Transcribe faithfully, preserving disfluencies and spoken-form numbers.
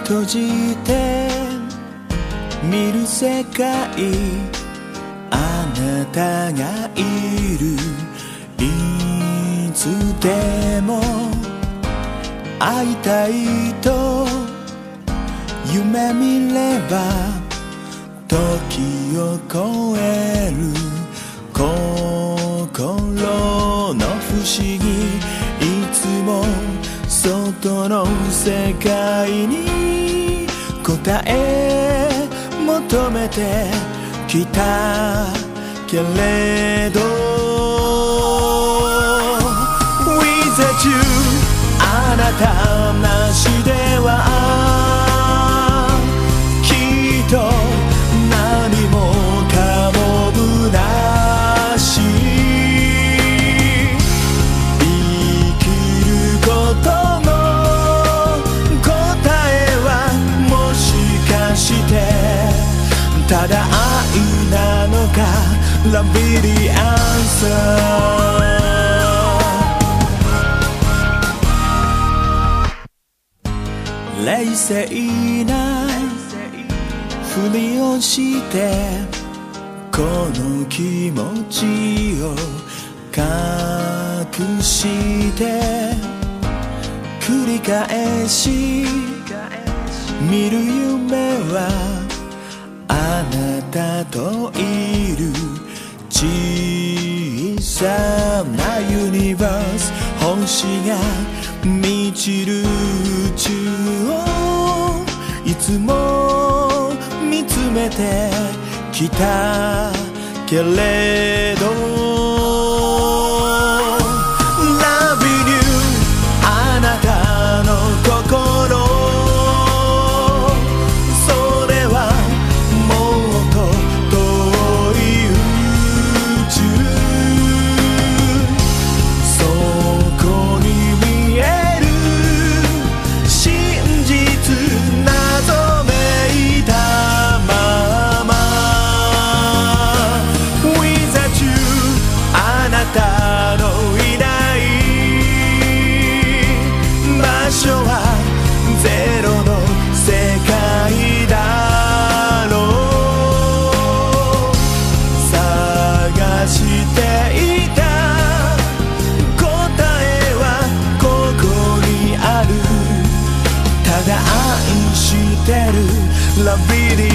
閉じて見る世界、あなたがいる、いつでも会いたいと夢見れば時を超える心の不思議、いつも外の世界に答え求めてきたけれど Without you あなたなしではきっと何もかも虚しい、生きることの答えはもしかしてただ愛なのか Love be the answer。 冷静なふりをしてこの気持ちを隠して繰り返し見る夢はあなたといる小さなユニバース、星が満ちる宇宙をいつも見つめてきたけれど Loving you あなたの心、それはもっと遠い宇宙、そこに見える真実謎めいたまま Without you あなたのいない場所はゼロの世界だろう、探していた答えはここにある、ただ愛してる Love it